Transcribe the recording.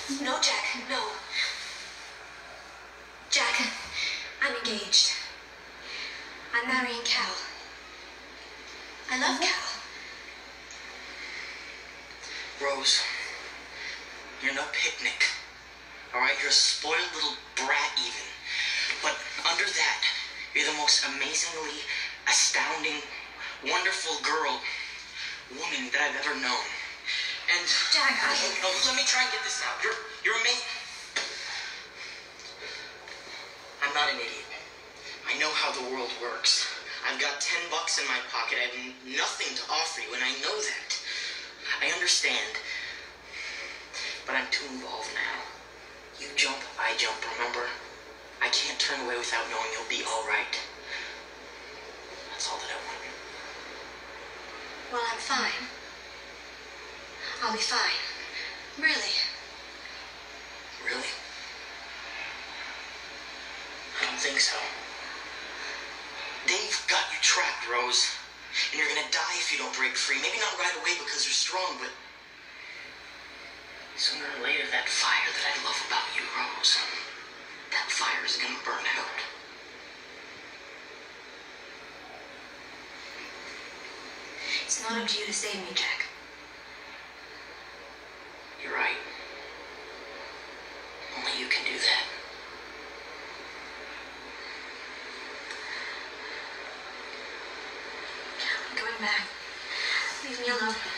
No, Jack, no. Jack, I'm engaged. I'm marrying Cal. I love Cal. Rose, you're no picnic. All right, you're a spoiled little brat even. But under that, you're the most amazingly astounding, wonderful woman that I've ever known. And Jack, let me try and get this out. You're amazing. I'm not an idiot. I know how the world works. I've got $10 in my pocket. I have nothing to offer you, and I know that. I understand. But I'm too involved now. You jump, I jump, remember? I can't turn away without knowing you'll be all right. That's all that I want. Well, I'm fine. I'll be fine. Really. Really? I don't think so. Dave got you trapped, Rose. And you're gonna die if you don't break free. Maybe not right away because you're strong, but sooner or later, that fire that I love about you, Rose, that fire is gonna burn out. It's not up to you to save me, Jack. You're right. Only you can do that. I'm going back. Leave me alone.